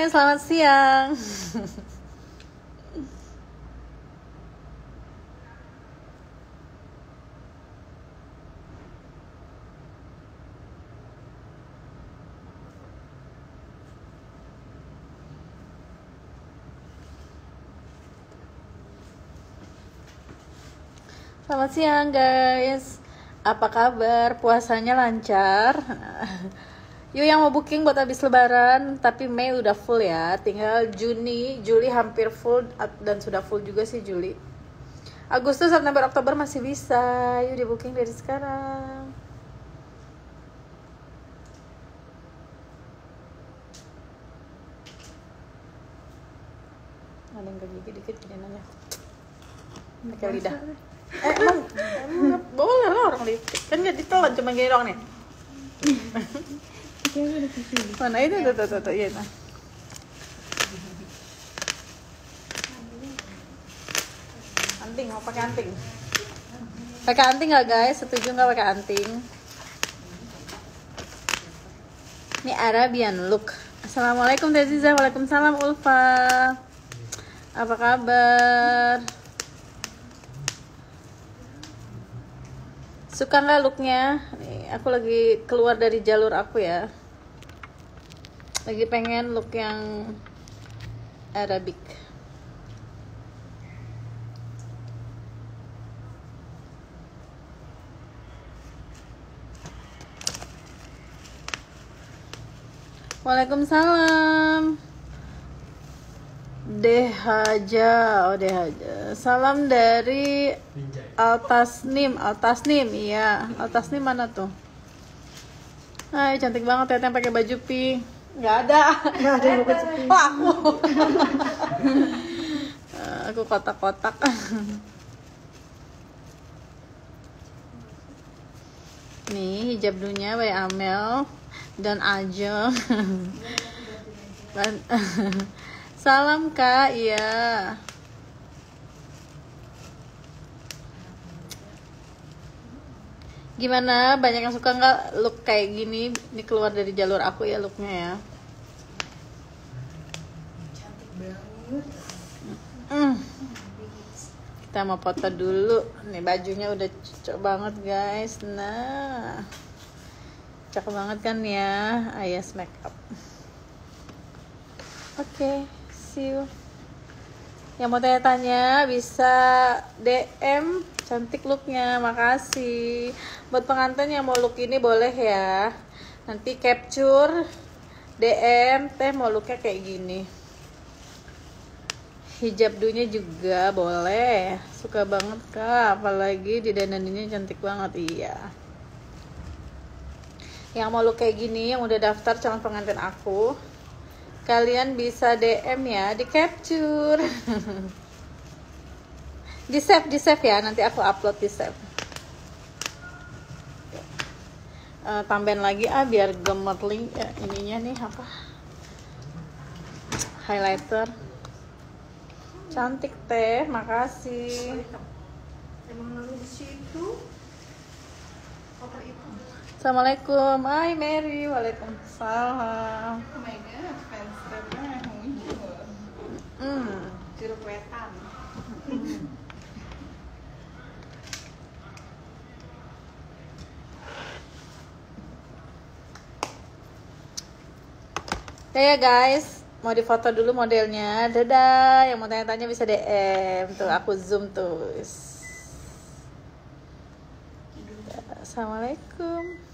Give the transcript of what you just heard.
Hai, selamat siang. Selamat siang guys. Apa kabar? Puasanya lancar? Yuk yang mau booking buat habis lebaran, tapi Mei udah full ya. Tinggal Juli hampir full dan sudah full juga sih Juli. Agustus, September, Oktober masih bisa. Yuk di booking dari sekarang. Ada yang gigi dikit gini nanya. Pakai lidah. Emang boleh lah orang lipstick. Kan gak ditelan, cuma gini doang nih. Mana itu tuh iya nah. Anting, mau pakai anting? Pakai anting nggak guys? Setuju nggak pakai anting? Ini Arabian look. Assalamualaikum Deziza, waalaikumsalam Ulfa. Apa kabar? Suka nggak looknya? Nih, aku lagi keluar dari jalur aku ya. Lagi pengen look yang Arabic. Waalaikumsalam. Dehaja, oh Dehaja. Salam dari Altasnim, iya. Altasnim mana tuh? Hai, cantik banget Teteh pakai baju pink. Nggak ada yang bukan sepi. Oh, aku kotak-kotak. Nih hijab dunia by Amel dan Ajeng. Salam Kak, iya. Gimana? Banyak yang suka nggak look kayak gini? Ini keluar dari jalur aku ya looknya ya. Cantik banget. Kita mau foto dulu. Nih bajunya udah cocok banget guys. Nah, cocok banget kan ya, Ayas Makeup. Oke, see you. Yang mau tanya-tanya bisa DM. Cantik looknya, makasih. Buat pengantin yang mau look ini boleh ya. Nanti capture DM, Teh mau looknya kayak gini. Hijab dunya juga boleh. Suka banget Kak, apalagi didandaninnya cantik banget. Iya. Yang mau look kayak gini, yang udah daftar calon pengantin aku, kalian bisa DM ya, di capture. Di save ya, nanti aku upload di save. Tambahin lagi biar gemerling ininya nih apa, highlighter. Cantik Teh, makasih. Emang lalu di situ koper itu. Assalamualaikum, hai Mary, waalaikumsalam. Oh my god, fans clubnya muncul. Jeruk wetan. Ya guys, mau difoto dulu modelnya. Dadah, yang mau tanya-tanya bisa DM. Tuh aku zoom tuh. Assalamualaikum.